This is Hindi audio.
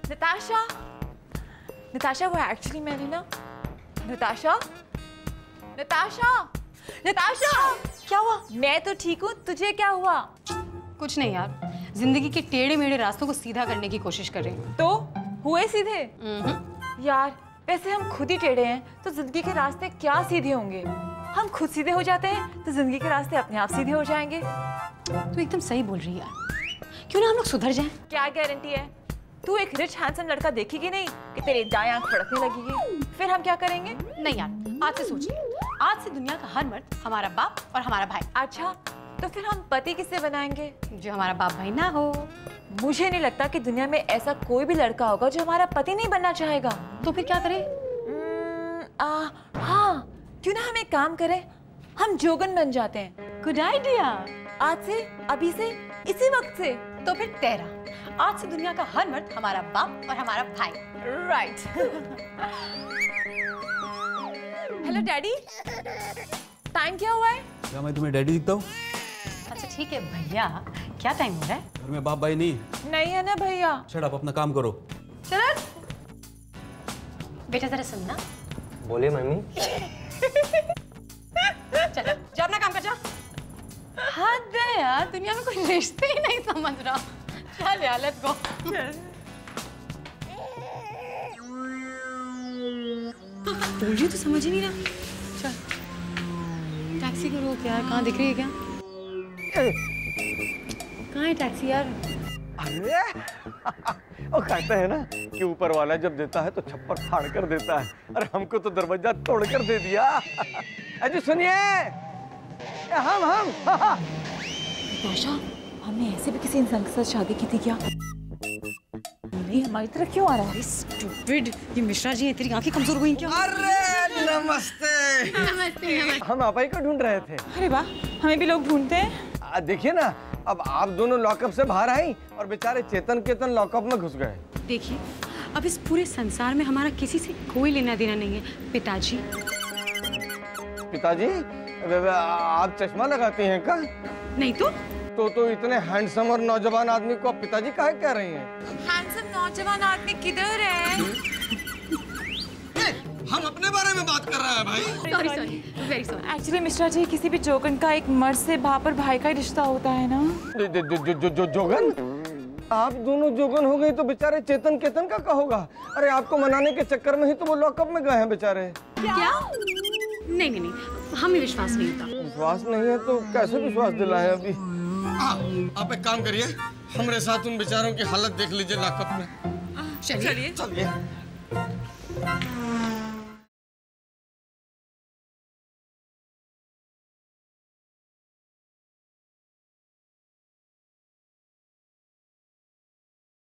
नताशा, नताशा वो एक्चुअली मैंने ना, नताशा, नताशा, नताशा, क्या हुआ? मैं तो ठीक हूँ, तुझे क्या हुआ? कुछ नहीं यार, जिंदगी के टेढ़े मेढ़े रास्तों को सीधा करने की कोशिश कर रही हूँ। तो हुए सीधे? यार वैसे हम खुद ही टेढ़े हैं, तो जिंदगी के रास्ते क्या सीधे होंगे? हम खुद सीधे हो जाते हैं तो जिंदगी के रास्ते अपने आप सीधे हो जाएंगे। तू एकदम सही बोल रही है यार, क्यों ना हम लोग सुधर जाएं? क्या गारंटी है? तू एक रिच हैंडसम लड़का देखेगी नहीं कि तेरी दाएं आंख फड़कने लगेगी, फिर हम क्या करेंगे? नहीं यार, आज से सोचिए, आज से दुनिया का हर मर्द हमारा बाप और हमारा भाई। अच्छा, तो फिर हम पति किससे बनाएंगे? जो हमारा बाप भाई ना हो। मुझे नहीं लगता कि दुनिया में ऐसा कोई भी लड़का होगा जो हमारा पति नहीं बनना चाहेगा। तो फिर क्या करें? हाँ, क्यों ना हम एक काम करें, हम जोगन बन जाते हैं। Good idea. आज से, अभी से, इसी वक्त से। तो फिर तेरा, आज से दुनिया का हर मर्द हमारा बाप और हमारा भाई। राइट। हेलो डैडी, टाइम क्या हुआ है? क्या मैं तुम्हें डैडी दिखता हूँ? अच्छा ठीक है भैया, क्या टाइम हो रहा है? घर में बाप भाई नहीं है ना भैया। शट अप, अपना काम करो। चलो बेटा जरा सुनना। बोलिए मम्मी। चलो जा अपना काम कर जा। हद है यार, दुनिया में कोई रिश्ते ही नहीं समझ रहा। चल यार, लेट्स गो। बोल रही तो समझ ही नहीं रहा। चल टैक्सी को रोक यार, कहाँ दिख रही है क्या? कहाँ है टैक्सी यार? अरे वो कहते हैं ना कि ऊपर वाला जब देता है तो छप्पर फाड़ कर देता है। अरे हमको तो दरवाजा तोड़ कर दे दिया। अजी सुनिए, हम नताशा, हमने ऐसे भी किसी इंसान के साथ शादी की थी क्या? नहीं, हमारी तरफ क्यों आ रहा है? स्टूपिड, ये मिश्रा जी हैं, तेरी आंखें कमजोर हुई क्या? अरे नमस्ते। नमस्ते। हम आप ही को ढूंढ रहे थे। अरे वाह, हमें भी लोग ढूंढते हैं। देखिए ना, अब आप दोनों लॉकअप से बाहर आई और बेचारे चेतन केतन लॉकअप में घुस गए। देखिए, अब इस पूरे संसार में हमारा किसी से कोई लेना देना नहीं है पिताजी। पिताजी, आप चश्मा लगाती हैं क्या? नहीं तो इतने हैंडसम और नौजवान आदमी को आप पिताजी काहे कह रही हैं? हैंडसम नौजवान आदमी किधर है? हम अपने बारे में बात कर रहे हैं भाई। Sorry, very sorry. Actually Mishra ji, किसी भी जोगन का एक मर्द से बाप और भाई का ही रिश्ता होता है ना। जोगन? आप दोनों जोगन हो गई तो बेचारे चेतन केतन का होगा? अरे आपको मनाने के चक्कर में ही तो वो लॉकअप में गए हैं बेचारे। क्या? नहीं, हमें विश्वास नहीं होता। विश्वास नहीं है तो कैसे विश्वास दिलाएं अभी? आप एक काम करिए, हमारे साथ उन बेचारों की हालत देख लीजिए लॉकअप में। चलिए। चलिए।